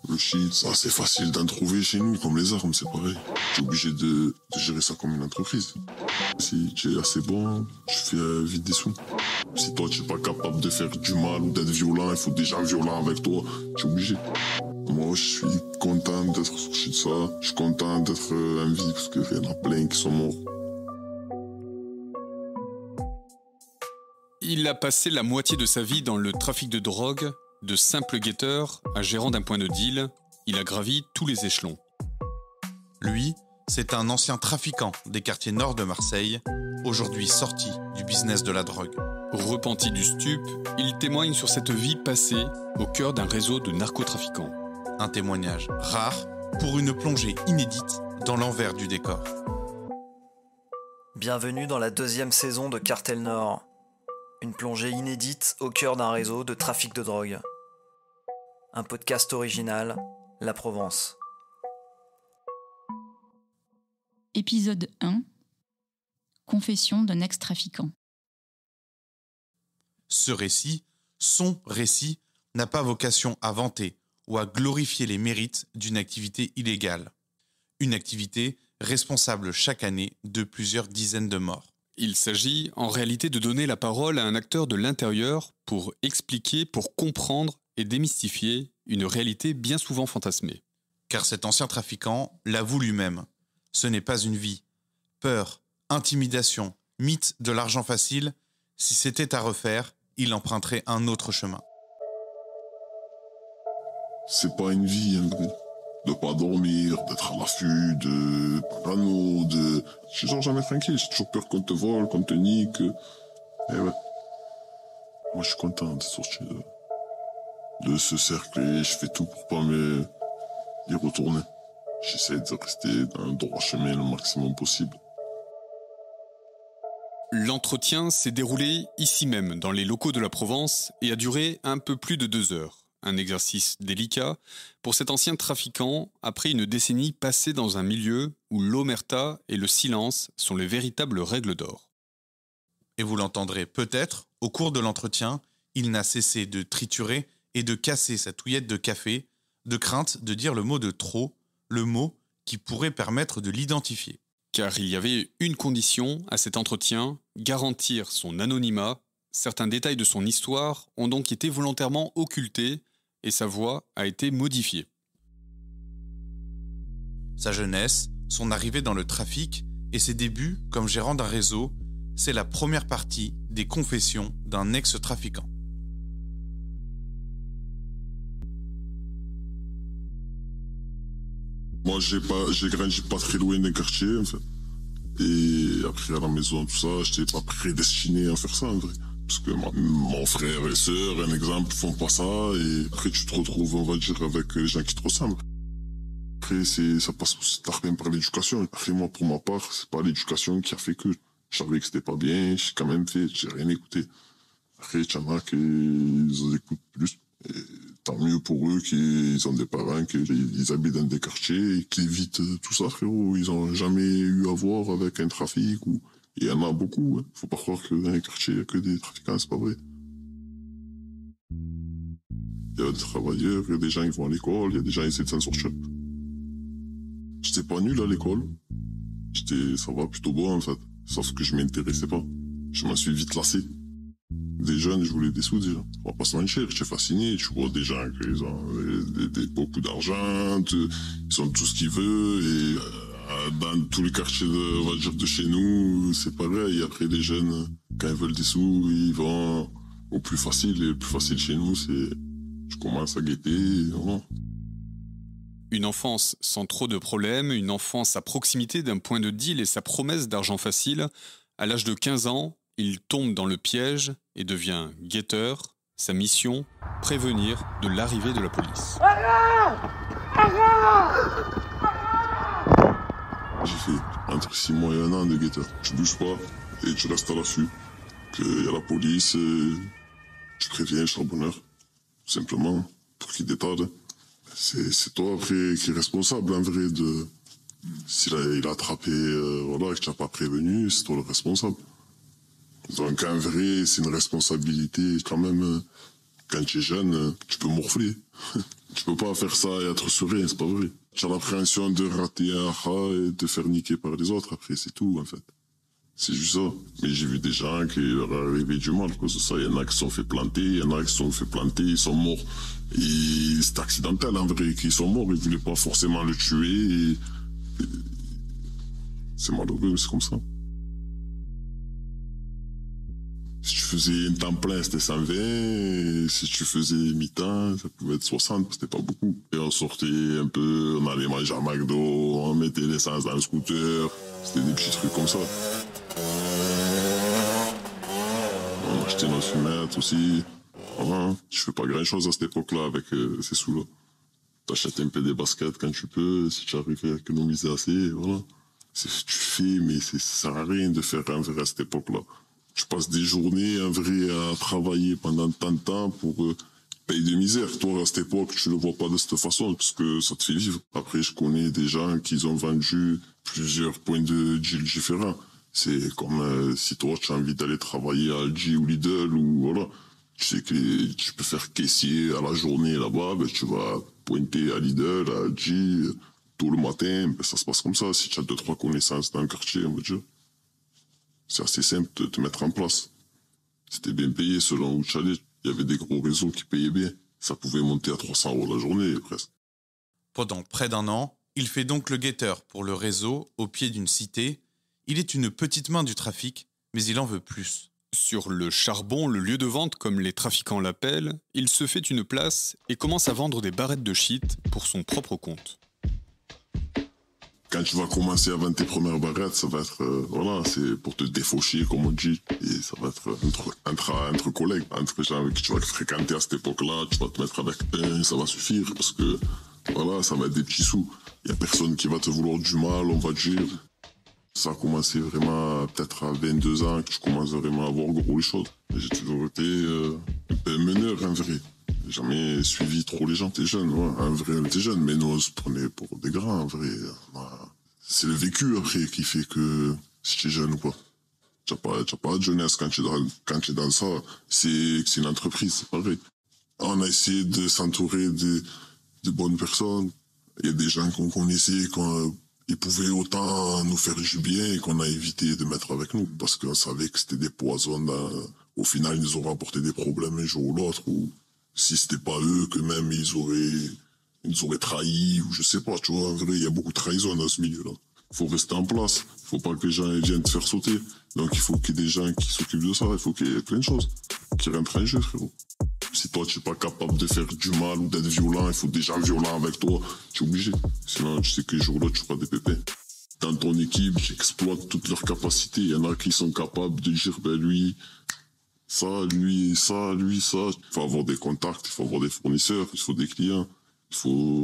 Le shit, ça c'est facile d'en trouver chez nous, comme les armes, c'est pareil. Tu es obligé de gérer ça comme une entreprise. Si tu es assez bon, tu fais vite des sous. Si toi tu n'es pas capable de faire du mal ou d'être violent, il faut des gens violents avec toi, tu es obligé. Moi je suis content d'être sorti de ça, je suis content d'être en vie parce qu'il y en a plein qui sont morts. Il a passé la moitié de sa vie dans le trafic de drogue, de simple guetteur à gérant d'un point de deal. Il a gravi tous les échelons. Lui, c'est un ancien trafiquant des quartiers nord de Marseille, aujourd'hui sorti du business de la drogue. Repenti du stup, il témoigne sur cette vie passée au cœur d'un réseau de narcotrafiquants. Un témoignage rare pour une plongée inédite dans l'envers du décor. Bienvenue dans la 2e saison de Cartel Nord. Une plongée inédite au cœur d'un réseau de trafic de drogue. Un podcast original, La Provence. Épisode 1. Confession d'un ex-trafiquant. Ce récit, son récit, n'a pas vocation à vanter ou à glorifier les mérites d'une activité illégale. Une activité responsable chaque année de plusieurs dizaines de morts. Il s'agit en réalité de donner la parole à un acteur de l'intérieur pour expliquer, pour comprendre et démystifier une réalité bien souvent fantasmée. Car cet ancien trafiquant l'avoue lui-même. Ce n'est pas une vie. Peur, intimidation, mythe de l'argent facile, si c'était à refaire, il emprunterait un autre chemin. C'est pas une vie, hein, de pas dormir, d'être à l'affût, de parano, de... Je suis genre jamais tranquille, j'ai toujours peur qu'on te vole, qu'on te nique. Et ouais. Moi je suis content de sortir de ce cercle et je fais tout pour pas y retourner. J'essaie de rester dans le droit chemin le maximum possible. L'entretien s'est déroulé ici même, dans les locaux de la Provence, et a duré un peu plus de 2 heures. Un exercice délicat pour cet ancien trafiquant après une décennie passée dans un milieu où l'omerta et le silence sont les véritables règles d'or. Et vous l'entendrez peut-être, au cours de l'entretien, il n'a cessé de triturer et de casser sa touillette de café, de crainte de dire le mot de trop, le mot qui pourrait permettre de l'identifier. Car il y avait une condition à cet entretien, garantir son anonymat. Certains détails de son histoire ont donc été volontairement occultés et sa voix a été modifiée. Sa jeunesse, son arrivée dans le trafic et ses débuts comme gérant d'un réseau, c'est la première partie des confessions d'un ex-trafiquant. Moi j'ai grandi pas très loin des quartiers en fait. Et après à la maison tout ça, j'étais pas prédestiné à faire ça en vrai. Parce que mon frère et sœur, un exemple, font pas ça, et après tu te retrouves, on va dire, avec les gens qui te ressemblent. Après, ça passe même par l'éducation. Après, moi, pour ma part, c'est pas l'éducation qui a fait que je savais que c'était pas bien, j'ai quand même fait, j'ai rien écouté. Après, il y en a qui ils écoutent plus. Et tant mieux pour eux qu'ils ont des parents, qu'ils habitent dans des quartiers, et qu'ils évitent tout ça, frérot. Ils ont jamais eu à voir avec un trafic ou... Il y en a beaucoup, hein. Faut pas croire que dans les quartiers, il y a que des trafiquants, c'est pas vrai. Il y a des travailleurs, il y a des gens qui vont à l'école, il y a des gens qui essaient de s'en sortir. J'étais pas nul à l'école. Ça va plutôt bon, en fait. Sauf que je m'intéressais pas. Je m'en suis vite lassé. Des jeunes, je voulais des sous, déjà. On va pas se mentir, j'étais fasciné. Tu vois des gens qui ont beaucoup d'argent, ils ont tout ce qu'ils veulent, et... dans tous les quartiers on va dire, de chez nous, c'est pareil. Après, les jeunes, quand ils veulent des sous, ils vont au plus facile. Et le plus facile chez nous, c'est je commence à guetter. Voilà. Une enfance sans trop de problèmes, une enfance à proximité d'un point de deal et sa promesse d'argent facile. À l'âge de 15 ans, il tombe dans le piège et devient guetteur. Sa mission, prévenir de l'arrivée de la police. J'ai fait entre 6 mois et 1 an de guetteur. Tu bouges pas et tu restes à l'affût. Qu'il y a la police, tu préviens le charbonneur, tout simplement, pour qu'il détarde. C'est toi après qui est responsable en vrai de... S'il a attrapé, voilà, et que tu n'as pas prévenu, c'est toi le responsable. Donc en vrai, c'est une responsabilité quand même Quand tu es jeune, tu peux morfler. Tu peux pas faire ça et être serein, c'est pas vrai. Tu as l'appréhension de rater un rat et de faire niquer par les autres, après c'est tout en fait. C'est juste ça. Mais j'ai vu des gens qui leur est arrivé du mal à cause de ça. Il y en a qui se sont fait planter, il y en a qui se sont fait planter, ils sont morts. Et c'est accidentel en vrai, qu'ils sont morts, ils voulaient pas forcément le tuer. Et c'est malheureux, c'est comme ça. Si tu faisais un temps plein, c'était 120. Et si tu faisais mi-temps, ça pouvait être 60, c'était pas beaucoup. Et on sortait un peu, on allait manger à McDo, on mettait l'essence dans le scooter. C'était des petits trucs comme ça. On achetait nos fumettes aussi. Voilà. Je fais pas grand-chose à cette époque-là avec ces sous-là. T'achètes un peu des baskets quand tu peux, si tu arrives à économiser assez, voilà. C'est ce que tu fais, mais ça sert à rien de faire un vrai à cette époque-là. Tu passes des journées, un vrai, à travailler pendant tant de temps pour payer de misère. Toi, à cette époque, tu le vois pas de cette façon, parce que ça te fait vivre. Après, je connais des gens qui ont vendu plusieurs points de deal différents. C'est comme si toi, tu as envie d'aller travailler à Aldi ou Lidl, ou voilà. Tu sais que tu peux faire caissier à la journée là-bas, ben, tu vas pointer à Lidl, à Aldi, tout le matin. Ben, ça se passe comme ça, si tu as 2-3 connaissances dans le quartier, on va dire. C'est assez simple de te mettre en place. C'était bien payé selon où tu allais. Il y avait des gros réseaux qui payaient bien. Ça pouvait monter à 300 € la journée, presque. Pendant près d'un an, il fait donc le guetteur pour le réseau au pied d'une cité. Il est une petite main du trafic, mais il en veut plus. Sur le charbon, le lieu de vente comme les trafiquants l'appellent, il se fait une place et commence à vendre des barrettes de shit pour son propre compte. Quand tu vas commencer à vendre tes premières barrettes, ça va être, voilà, c'est pour te défaucher, comme on dit. Et ça va être entre collègues, entre gens avec qui tu vas fréquenter à cette époque-là. Tu vas te mettre avec un, ça va suffire, parce que, voilà, ça va être des petits sous. Il y a personne qui va te vouloir du mal, on va dire. Ça a commencé vraiment, peut-être à 22 ans, que je commence vraiment à voir gros les choses. J'ai toujours été un peu meneur, en vrai. J'ai jamais suivi trop les gens. T'es jeune, ouais. En vrai, on était jeune, mais nous, on se prenait pour des grands, en vrai. C'est le vécu, après, qui fait que si t'es jeune ou quoi. T'as pas de jeunesse quand tu es dans ça. C'est une entreprise, c'est pareil. On a essayé de s'entourer de bonnes personnes. Il y a des gens qu'on connaissait, ils pouvaient autant nous faire du bien et qu'on a évité de mettre avec nous parce qu'on savait que c'était des poisons. Au final, ils nous auraient apporté des problèmes un jour ou l'autre. Ou si c'était pas eux, que même ils nous auraient trahis ou je sais pas. Tu vois, en vrai, il y a beaucoup de trahison dans ce milieu-là. Faut rester en place. Faut pas que les gens viennent te faire sauter. Donc il faut qu'il y ait des gens qui s'occupent de ça. Il faut qu'il y ait plein de choses qui rentrent en jeu, frérot. Si toi, tu n'es pas capable de faire du mal ou d'être violent, il faut des gens violents avec toi. Tu es obligé. Sinon, tu sais que les jours-là, tu feras des pépins. Dans ton équipe, tu exploites toutes leurs capacités. Il y en a qui sont capables de dire, ben lui, ça, lui, ça, lui, ça. Il faut avoir des contacts, il faut avoir des fournisseurs, il faut des clients. Il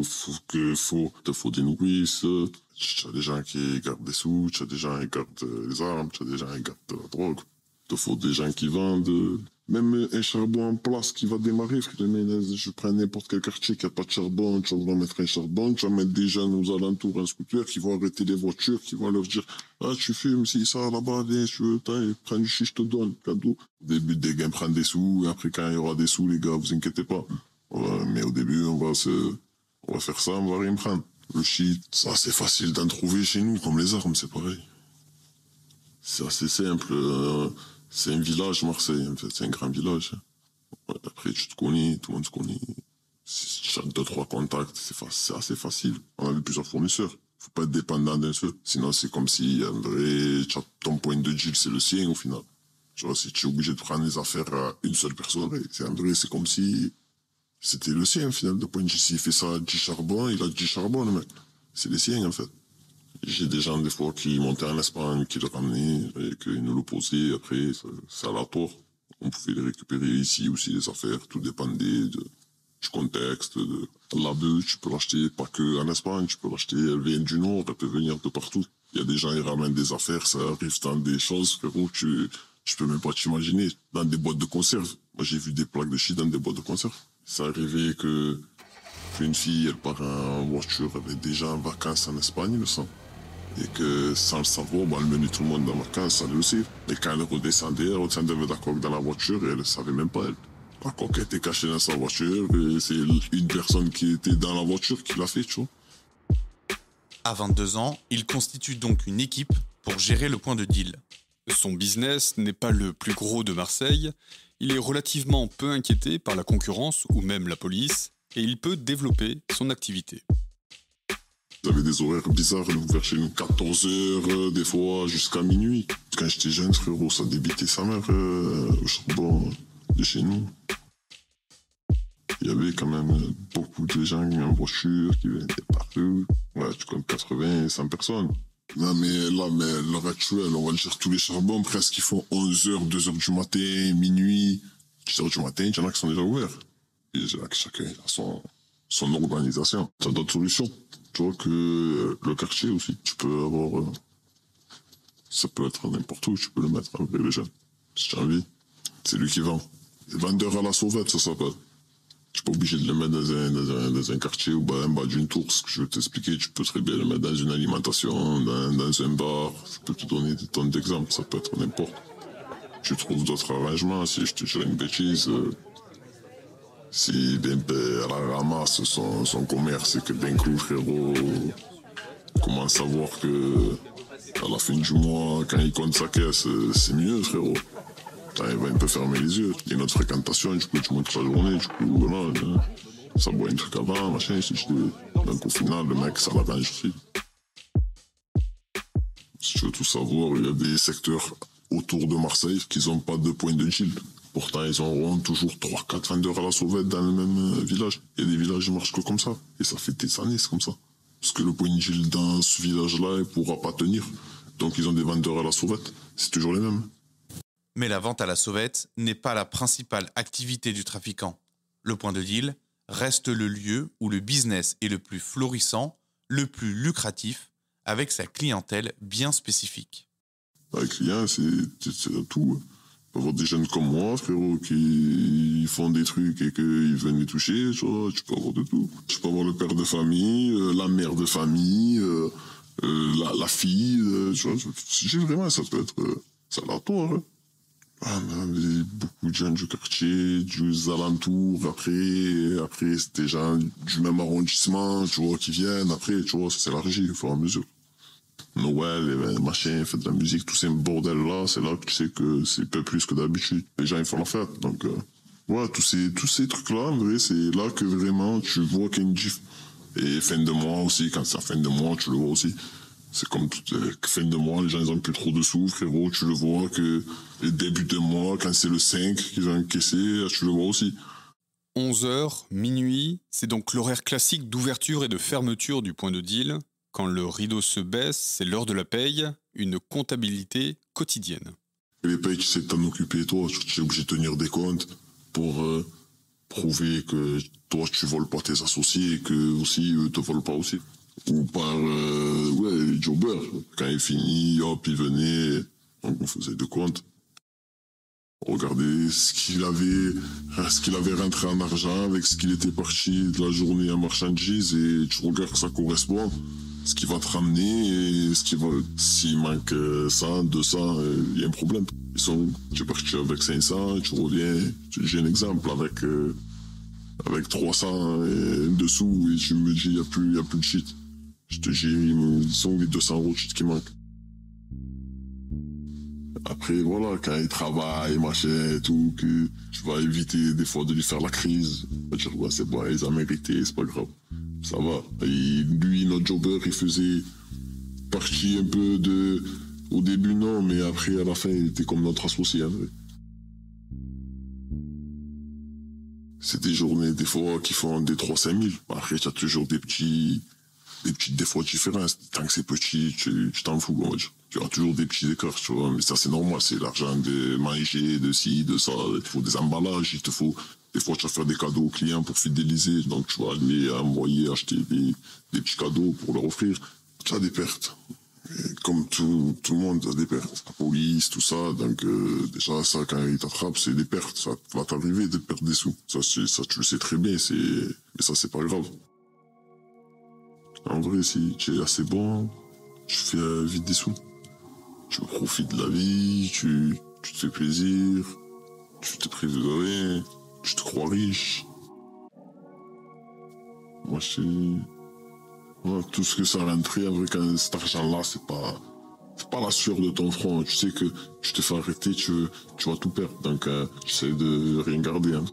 faut des nourrices. Tu as des gens qui gardent des sous, tu as des gens qui gardent les armes, tu as des gens qui gardent la drogue. Il faut des gens qui vendent. Même un charbon en place qui va démarrer, frère, je prends n'importe quel quartier qui n'a pas de charbon, tu vas mettre un charbon, tu vas mettre des jeunes aux alentours, un scooter, qui vont arrêter les voitures, qui vont leur dire, ah, tu fumes, si ça, là-bas, allez, tu veux, prends du shit, je te donne, cadeau. Au début, des gars prennent des sous, et après, quand il y aura des sous, les gars, vous inquiétez pas. Mais au début, on va faire ça, on va rien prendre. Le shit, ça, c'est facile d'en trouver chez nous, comme les armes, c'est pareil. C'est assez simple, c'est un village, Marseille, en fait. C'est un grand village. Ouais, après, tu te connais, tout le monde se connaît. Si tu as 2-3 contacts, c'est assez facile. On avait plusieurs fournisseurs. Faut pas être dépendant d'un seul. Sinon, c'est comme si, en vrai, ton point de deal, c'est le sien, au final. Tu vois, si tu es obligé de prendre les affaires à une seule personne, en vrai, c'est comme si c'était le sien, au final, de point de deal. S'il fait ça à 10 charbons, il a 10 charbons, le mec. C'est les siens, en fait. J'ai des gens, des fois, qui montaient en Espagne, qui le ramenaient, et qu'ils nous le posaient. Après, c'est aléatoire. On pouvait les récupérer ici aussi, les affaires. Tout dépendait du contexte. La bœuf, tu peux l'acheter pas que en Espagne, tu peux l'acheter, elle vient du Nord, elle peut venir de partout. Il y a des gens, ils ramènent des affaires, ça arrive dans des choses, frérot, tu peux même pas t'imaginer. Dans des boîtes de conserve. Moi, j'ai vu des plaques de shit dans des boîtes de conserve. Ça arrivait qu'une fille, elle part en voiture, elle est déjà en vacances en Espagne, il me semble. Et que sans le savoir, elle menait tout le monde en vacances, ça le sait. Et quand elle redescendait avec la coque dans la voiture et elle ne savait même pas, elle. D'accord, qui était caché dans sa voiture, et c'est une personne qui était dans la voiture qui l'a fait, tu vois. À 22 ans, il constitue donc une équipe pour gérer le point de deal. Son business n'est pas le plus gros de Marseille, il est relativement peu inquiété par la concurrence ou même la police, et il peut développer son activité. Ils avaient des horaires bizarres, ils ouverts chez nous 14h, des fois jusqu'à minuit. Quand j'étais jeune, frérot, ça débitait sa mère au charbon de chez nous. Il y avait quand même beaucoup de gens en voiture qui venaient partout. Ouais, tu comptes 80, 100 personnes. Non, mais l'heure actuelle, on va dire tous les charbons, presque, ils font 11h, 2h du matin, minuit, 10h du matin, il y en a qui sont déjà ouverts. Et chacun a son organisation. T'as d'autres solutions. Tu vois que le quartier aussi, tu peux avoir... ça peut être n'importe où, tu peux le mettre avec les jeunes. Si tu as envie, c'est lui qui vend. C'est vendeur à la sauvette, ça s'appelle. Tu n'es pas obligé de le mettre dans un quartier ou en bas d'une tour. Ce que je vais t'expliquer, tu peux très bien le mettre dans une alimentation, dans un bar. Je peux te donner des tonnes d'exemples, ça peut être n'importe. Tu trouves d'autres arrangements, si je te dirais une bêtise. Si elle ramasse son commerce et que d'un coup, frérot, commence à voir que à la fin du mois, quand il compte sa caisse, c'est mieux, frérot. Il va un peu fermer les yeux. Il y a une autre fréquentation, du coup, tu montes la journée, du coup, voilà, ça boit un truc avant, machin, donc au final, le mec, ça l'arrange aussi. Si tu veux tout savoir, il y a des secteurs autour de Marseille qui n'ont pas de point de deal. Pourtant, ils auront toujours 3-4 vendeurs à la sauvette dans le même village. Il y a des villages qui marchent que comme ça. Et ça fait des années, c'est comme ça. Parce que le point de deal dans ce village-là, il ne pourra pas tenir. Donc, ils ont des vendeurs à la sauvette. C'est toujours les mêmes. Mais la vente à la sauvette n'est pas la principale activité du trafiquant. Le point de deal reste le lieu où le business est le plus florissant, le plus lucratif, avec sa clientèle bien spécifique. Les clients, c'est tout. Il peut y avoir des jeunes comme moi, frérot, qui font des trucs et qu'ils veulent les toucher, tu vois, tu peux avoir de tout. Tu peux avoir le père de famille, la mère de famille, la fille, tu vois. J'ai vraiment, ça peut être... c'est aléatoire, hein. Beaucoup de gens du quartier, des alentours, après c'est des gens du même arrondissement, tu vois, qui viennent, après, tu vois, ça s'élargit au fur et à mesure. Noël, machin, fête de la musique, tous ces bordels-là, c'est là que tu sais que c'est un peu plus que d'habitude. Les gens, ils font la fête, donc, ouais, tous ces trucs-là, en vrai, c'est là que vraiment tu vois qu'il y a une gif. Et fin de mois aussi, quand c'est la fin de mois, tu le vois aussi. C'est comme fin de mois, les gens ils ont plus trop de sous, frérot, tu le vois que le début de mois, quand c'est le 5 qu'ils ont encaissé, tu le vois aussi. 11h, minuit, c'est donc l'horaire classique d'ouverture et de fermeture du point de deal. Quand le rideau se baisse, c'est l'heure de la paye, une comptabilité quotidienne. Et les payes, tu sais t'en occuper, toi, tu es obligé de tenir des comptes pour prouver que toi tu voles pas tes associés et que aussi eux te volent pas aussi. Ou par les jobbers. Quand il finit, hop, il venait, donc on faisait des comptes. Regardez ce qu'il avait rentré en argent avec ce qu'il était parti de la journée en marchandises et tu regardes que ça correspond. Ce qui va te ramener et s'il manque 100, 200, il y a un problème. Tu es parti avec 500, tu reviens, j'ai un exemple avec 300 et dessous et tu me dis il y a plus de shit. Je te dis, ils sont les 200 € de shit qui manquent. Après, voilà, quand il travaille, machin et tout, que tu vas éviter des fois de lui faire la crise. Tu vas dire, ouais, c'est bon, ils ont mérité, c'est pas grave. Ça va. Et lui, notre jobber, il faisait partie un peu de... Au début, non, mais après, à la fin, il était comme notre associé, en vrai. C'est des journées, des fois, qui font des 3-5 000. Après, tu as toujours des petites fois différences. Tant que c'est petit, tu t'en fous, on va dire. Tu as toujours des petits écarts, tu vois. Mais ça, c'est normal. C'est l'argent de manger, de ci, de ça. Il te faut des emballages, il te faut... Des fois, tu vas faire des cadeaux aux clients pour fidéliser. Donc, tu vas aller envoyer, acheter des petits cadeaux pour leur offrir. Tu as des pertes. Et comme tout le monde a des pertes. La police, tout ça. Donc, déjà, ça, quand ils t'attrapent, c'est des pertes. Ça va t'arriver de perdre des sous. Ça, tu le sais très bien. Mais ça, c'est pas grave. En vrai, si tu es assez bon, tu fais vite des sous. Tu profites de la vie, tu te fais plaisir, tu te prives de rien, tu te crois riche. Moi, tout ce que ça rentrait avec cet argent-là, c'est pas la sueur de ton front. Tu sais que tu te fais arrêter, tu vas tout perdre. Donc, j'essaie de rien garder. Hein.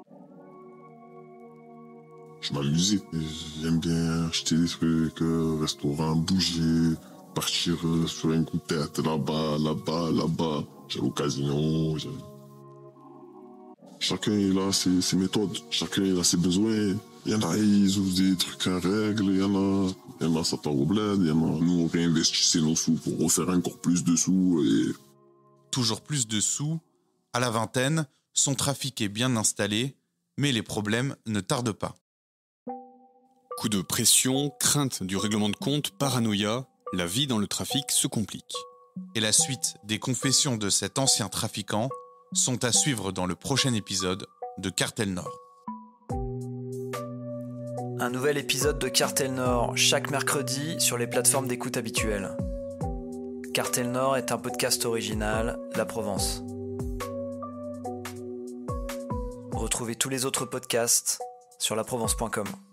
Je m'amusais. J'aime bien acheter des trucs, restaurant, bouger, partir sur un coup de tête, là-bas. J'allais au casino. Chacun il a ses méthodes, chacun il a ses besoins. Il y en a, ils ouvrent des trucs à règle, il y en a ça part au bled, il y en a, nous on réinvestissait nos sous pour refaire encore plus de sous. Et... Toujours plus de sous, à la vingtaine, son trafic est bien installé, mais les problèmes ne tardent pas. Coup de pression, crainte du règlement de compte, paranoïa, la vie dans le trafic se complique. Et la suite des confessions de cet ancien trafiquant sont à suivre dans le prochain épisode de Cartel Nord. Un nouvel épisode de Cartel Nord chaque mercredi sur les plateformes d'écoute habituelles. Cartel Nord est un podcast original, La Provence. Retrouvez tous les autres podcasts sur laprovence.com.